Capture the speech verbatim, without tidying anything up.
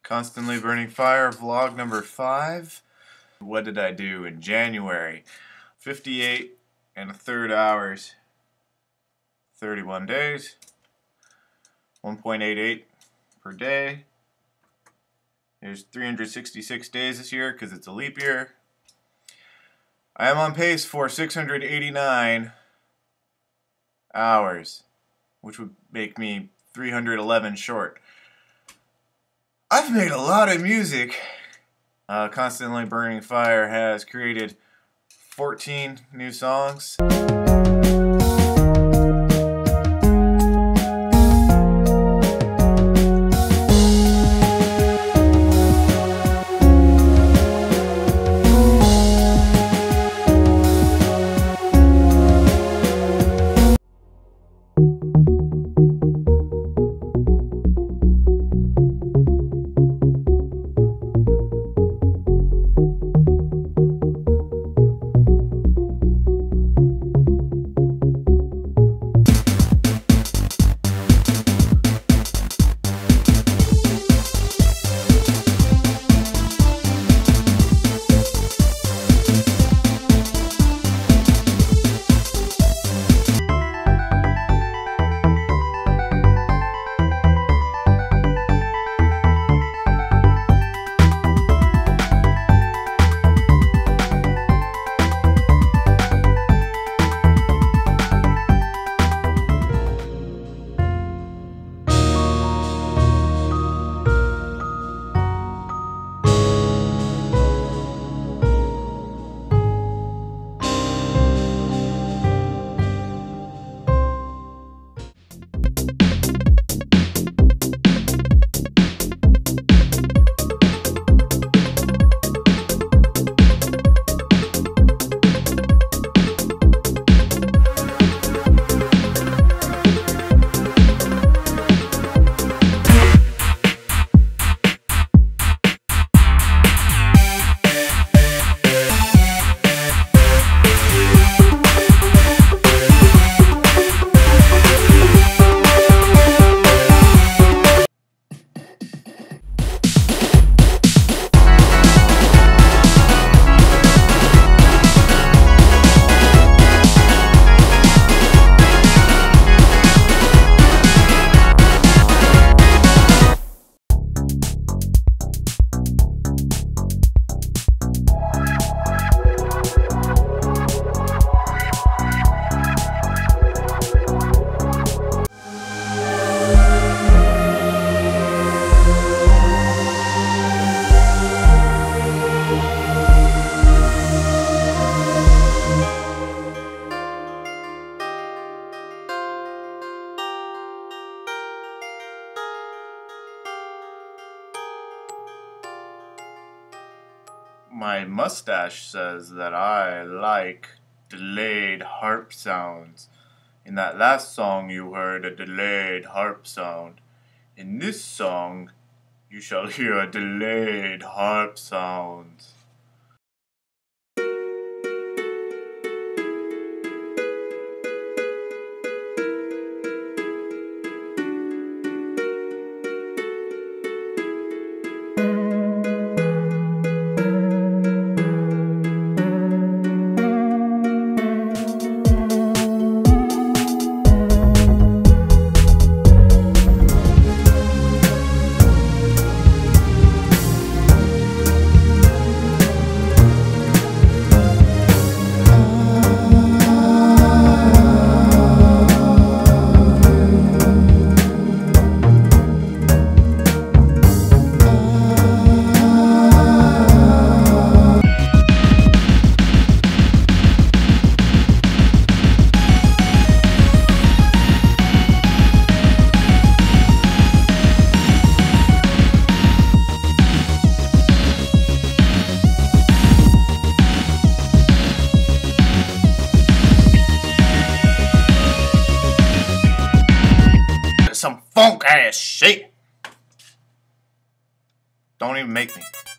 Constantly Burning Fire, vlog number five. What did I do in January? fifty-eight and a third hours, thirty-one days, one point eight eight per day. There's three hundred sixty-six days this year because it's a leap year. I am on pace for six hundred eighty-nine hours, which would make me three hundred eleven short. I've made a lot of music. Uh, Constantly Burning Fire has created fourteen new songs. My mustache says that I like delayed harp sounds. In that last song you heard a delayed harp sound. In this song you shall hear a delayed harp sound. Some funk ass shit. Don't even make me.